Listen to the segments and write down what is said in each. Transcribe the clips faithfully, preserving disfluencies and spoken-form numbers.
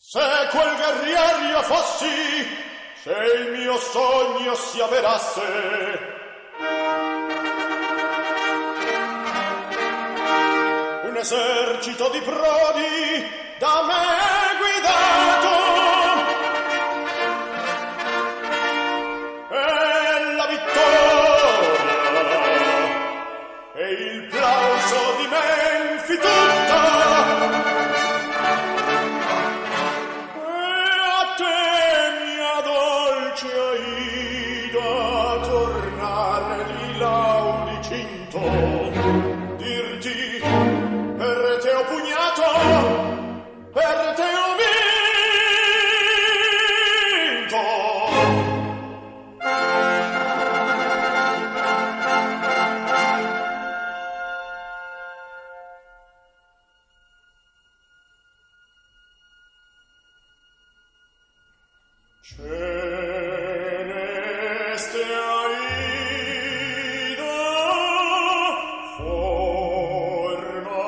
Se quel guerrier io fossi, se il mio sogno si avverasse, un esercito di prodi da me guidato, e la vittoria e il plauso di Menfi tutta, dirti per te ho pugnato, per te ho vinto. Celeste Aida, forma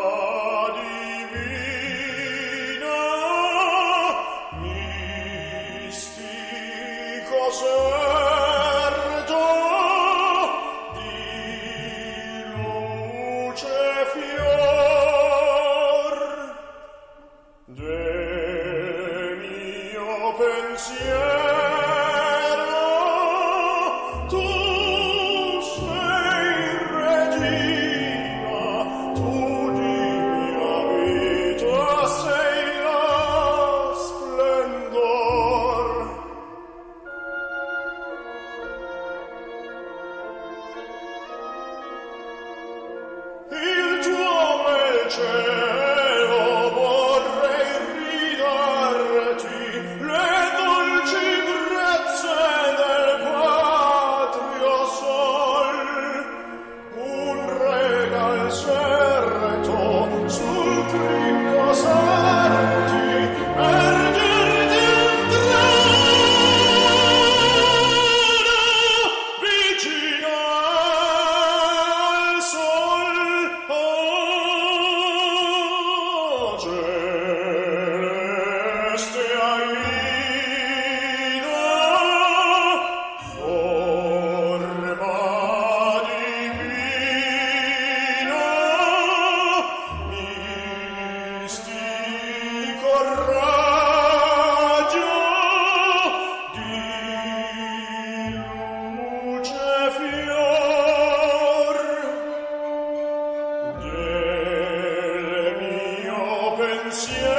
divina, mistico serto di luce fior del mio pensiero. Cielo vorrei ridarti le dolci brezze del patrio sol, un regal certo sul cricco sarti per dirti entrare vicino al sol. Celeste Aida, forma divina, mistico raggio di luce fior del mio pensiero.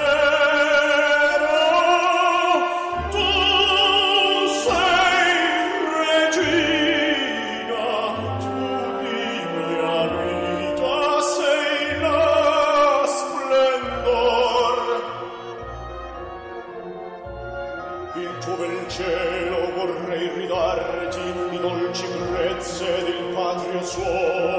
Il tuo bel cielo vorrei ridarti, i dolci brezze del patrio suolo.